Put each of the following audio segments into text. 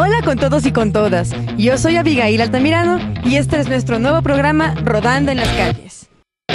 Hola con todos y con todas. Yo soy Abigail Altamirano y este es nuestro nuevo programa Rodando en las Calles.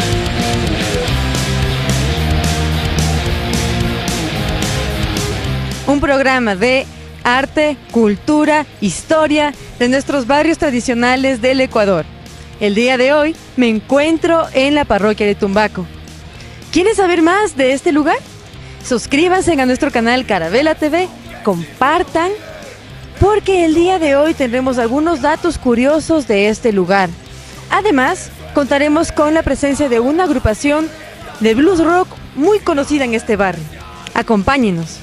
Un programa de arte, cultura, historia de nuestros barrios tradicionales del Ecuador. El día de hoy me encuentro en la parroquia de Tumbaco. ¿Quieren saber más de este lugar? Suscríbanse a nuestro canal Carabela TV, compartan, porque el día de hoy tendremos algunos datos curiosos de este lugar. Además, contaremos con la presencia de una agrupación de blues rock muy conocida en este barrio. Acompáñenos.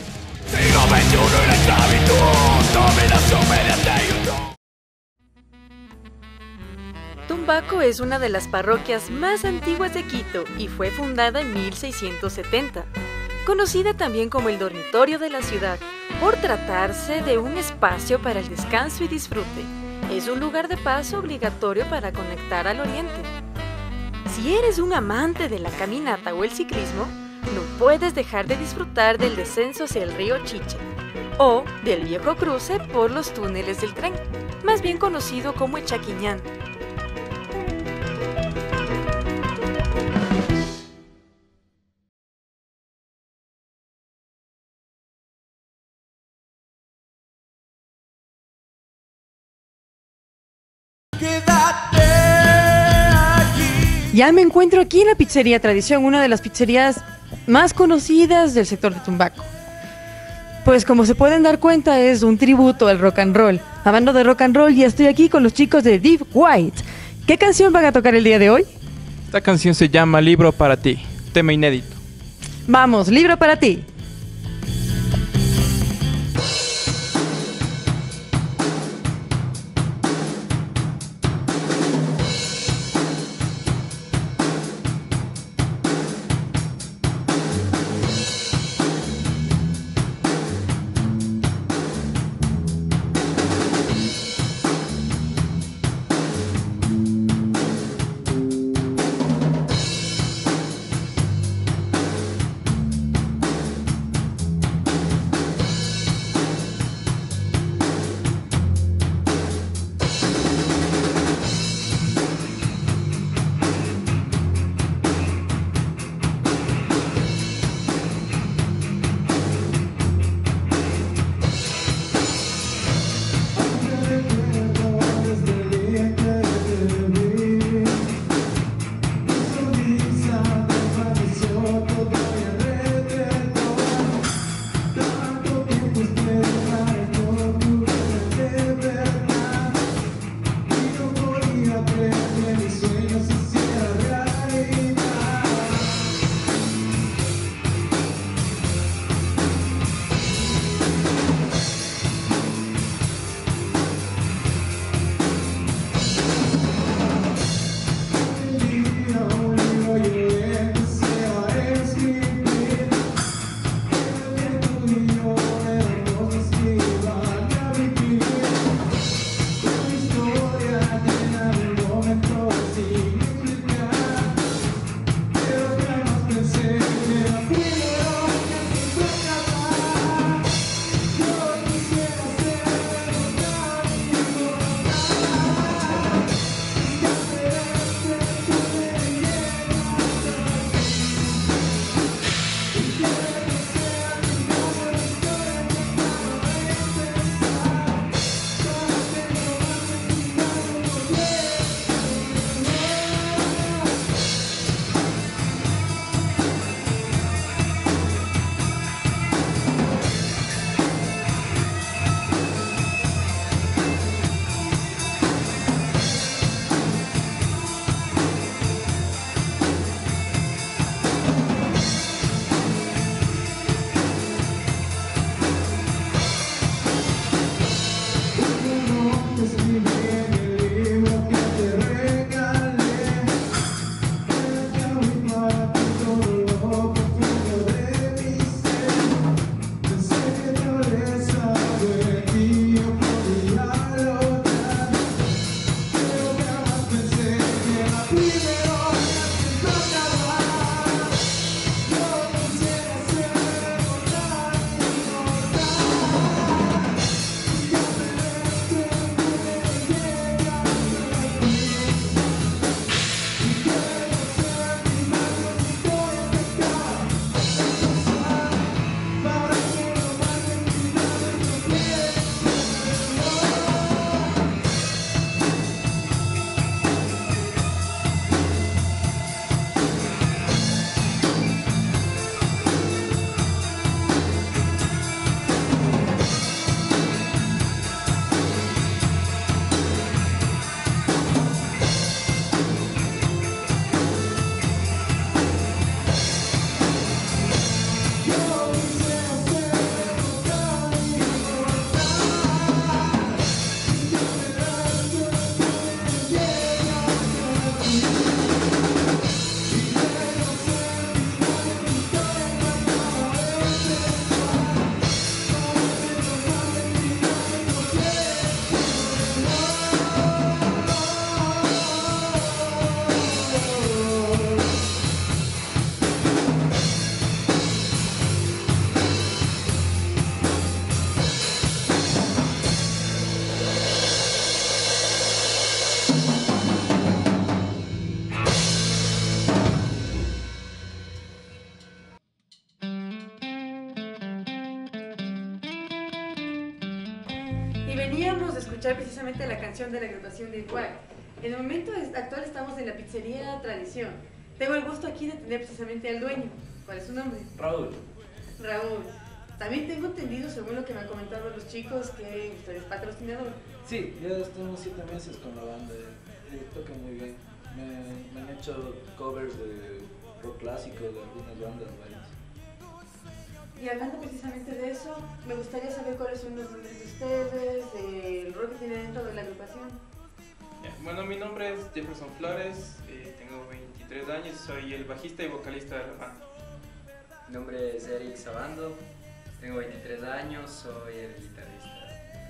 Tumbaco es una de las parroquias más antiguas de Quito y fue fundada en 1670. Conocida también como el dormitorio de la ciudad, por tratarse de un espacio para el descanso y disfrute. Es un lugar de paso obligatorio para conectar al oriente. Si eres un amante de la caminata o el ciclismo, no puedes dejar de disfrutar del descenso hacia el río Chiche o del viejo cruce por los túneles del tren, más bien conocido como el Chaquiñán. Ya me encuentro aquí en la pizzería Tradición, una de las pizzerías más conocidas del sector de Tumbaco. Pues como se pueden dar cuenta es un tributo al rock and roll. Hablando de rock and roll, ya estoy aquí con los chicos de Deep White. ¿Qué canción van a tocar el día de hoy? Esta canción se llama Libro para ti, tema inédito. Vamos, libro para ti. Y veníamos a escuchar precisamente la canción de la agrupación de Igual. En el momento actual estamos en la pizzería Tradición. Tengo el gusto aquí de tener precisamente al dueño. ¿Cuál es su nombre? Raúl. Raúl. También tengo entendido, según lo que me han comentado los chicos, que usted es patrocinador. Sí, ya estamos 7 meses con la banda. Tocan muy bien. Me han hecho covers de rock clásico de algunas bandas varias. Y hablando precisamente de eso, me gustaría saber cuáles son los nombres de ustedes, del rol que tienen dentro de la agrupación. Bueno, mi nombre es Jefferson Flores, tengo 23 años, soy el bajista y vocalista de la banda. Mi nombre es Eric Sabando, tengo 23 años, soy el guitarrista.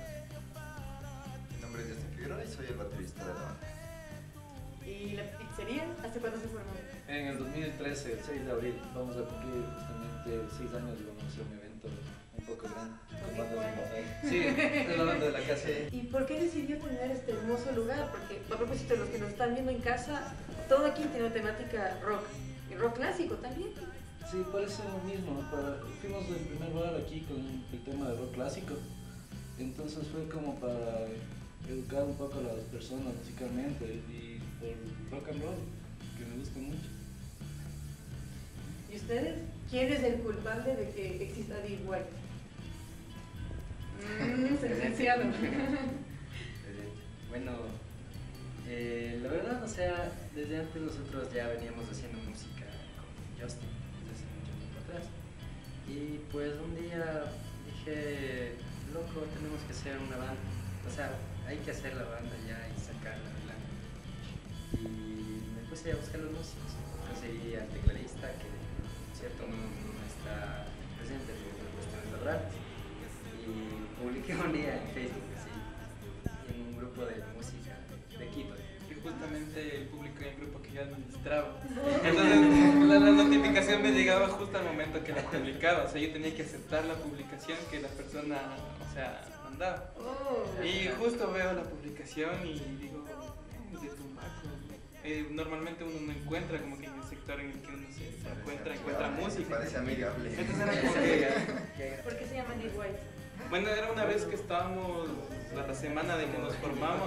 Mi nombre es Justin Figueroa y soy el baterista de la banda. ¿Y la pizzería? ¿Hace cuándo se formó? En el 2013, el 6 de abril, vamos a cumplir justamente 6 años y vamos a hacer un evento un poco grande. Con bandas invitadas. Sí, es la banda de la casa. ¿Y por qué decidió tener este hermoso lugar? Porque a propósito de los que nos están viendo en casa, todo aquí tiene una temática rock, y rock clásico también. Sí, parece lo mismo. Fuimos el primer bar aquí con el tema de rock clásico, entonces fue como para educar un poco a las personas musicalmente y por rock and roll, que me gusta mucho. ¿Y ustedes? ¿Quién es el culpable de que exista Deep White? Sentenciado. Bueno, la verdad, o sea, desde antes nosotros ya veníamos haciendo música con Justin, desde hace mucho tiempo atrás. Y pues un día dije, loco, tenemos que hacer una banda. O sea, hay que hacer la banda ya y sacarla adelante. Y me puse a buscar los músicos. Conseguí al tecladista, que cierto no está presente por cuestiones laborales. Y publiqué un día en Facebook, así, en un grupo de música de Quito. Y justamente el público en el grupo que yo administraba. Entonces la notificación me llegaba justo al momento que la publicaba. O sea, yo tenía que aceptar la publicación que la persona, o sea, mandaba. Y justo veo la publicación y digo, es de Tumbaco. Normalmente uno no encuentra como que en el sector en el que uno se encuentra música. Parece amigable. Entonces era como que... ¿Por qué se llama Deep White? Bueno, era una vez que estábamos, la semana de que nos formamos,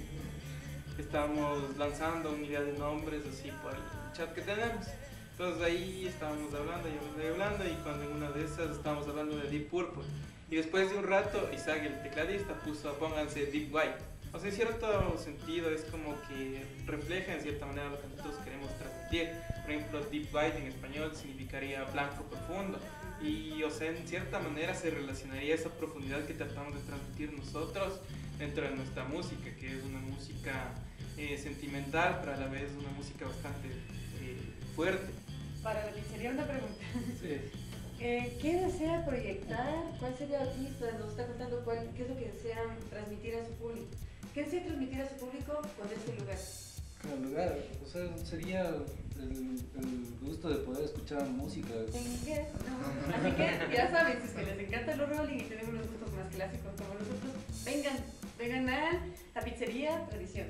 estábamos lanzando una idea de nombres así por el chat que tenemos. Entonces ahí estábamos hablando y hablando y cuando en una de esas estábamos hablando de Deep Purple. Y después de un rato Isaac, el tecladista, puso pónganse Deep White. O sea, en cierto sentido es como que refleja en cierta manera lo que nosotros queremos transmitir. Por ejemplo, Deep White en español significaría blanco profundo. Y, o sea, en cierta manera se relacionaría esa profundidad que tratamos de transmitir nosotros dentro de nuestra música, que es una música sentimental, pero a la vez una música bastante fuerte. Para la pizzería una pregunta. Sí. ¿Qué desea proyectar? ¿Cuál sería el artista? Nos está contando qué es lo que desean transmitir a su público. ¿Qué desea transmitir a su público con este lugar? Con el lugar, o sea, sería el gusto de poder escuchar música. Así que ya saben, si es que les encanta los rolling y tenemos los gustos más clásicos como nosotros, vengan a la pizzería Tradición.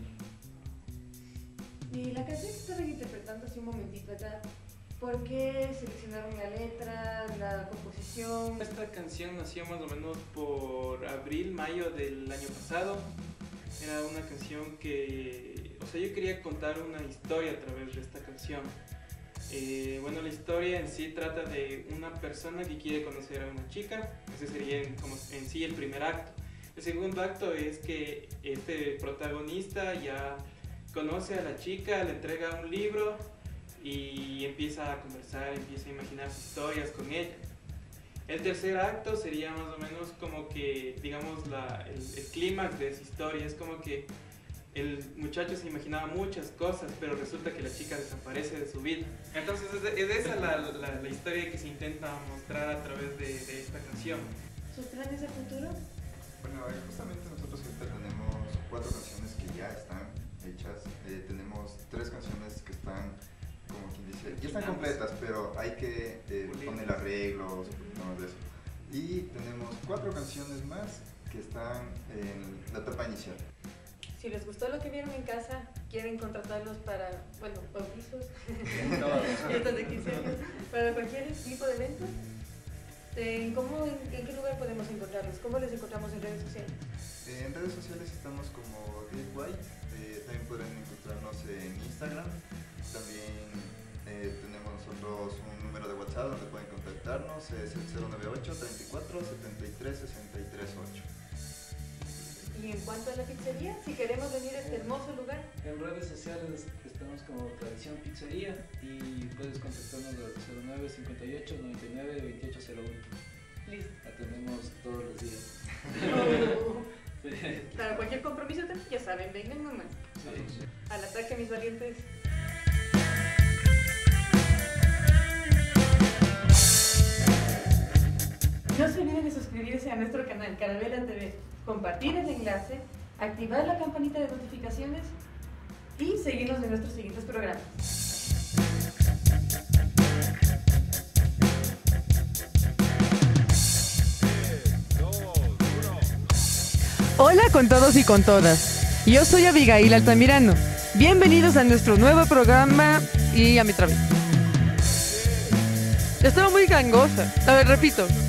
Y la canción que estaban interpretando hace un momentito acá, ¿por qué seleccionaron la letra, la composición? Esta canción nació más o menos por abril, mayo del año pasado. Era una canción que, o sea, yo quería contar una historia a través de esta canción. Bueno, la historia en sí trata de una persona que quiere conocer a una chica. Ese sería como en sí el primer acto. El segundo acto es que este protagonista ya conoce a la chica, le entrega un libro y empieza a conversar, empieza a imaginar historias con ella. El tercer acto sería más o menos como que, digamos, el clímax de esa historia. Es como que el muchacho se imaginaba muchas cosas, pero resulta que la chica desaparece de su vida. Entonces es esa la historia que se intenta mostrar a través de esta canción. ¿Sus planes de futuro? Bueno, justamente nosotros ahorita tenemos 4 canciones que ya están hechas. Tenemos 3 canciones que están, como quien dice, ya están completas, pero hay que poner arreglos, todo eso. Y tenemos 4 canciones más que están en la etapa inicial. Si les gustó lo que vieron en casa, quieren contratarlos para, bueno, bautizos, fiestas de 15 años, para cualquier tipo de evento. ¿En qué lugar podemos encontrarlos? ¿Cómo les encontramos en redes sociales? En redes sociales estamos como Gateway, también pueden encontrarnos en Instagram, también tenemos nosotros un número de WhatsApp donde pueden contactarnos, es el 098 34 73 63 8. Y en cuanto a la pizzería, si queremos venir a este hermoso lugar. En redes sociales estamos como Tradición Pizzería y puedes contactarnos al 09 58 99 2801. Listo. Atendemos todos los días. Para cualquier compromiso, ya saben, vengan nomás. Sí. Al ataque, mis valientes. No se olviden de suscribirse a nuestro canal Carabela TV, compartir el enlace, activar la campanita de notificaciones y seguirnos en nuestros siguientes programas. Hola con todos y con todas. Yo soy Abigail Altamirano. Bienvenidos a nuestro nuevo programa y a mi trabajo. Estaba muy gangosa. A ver, repito.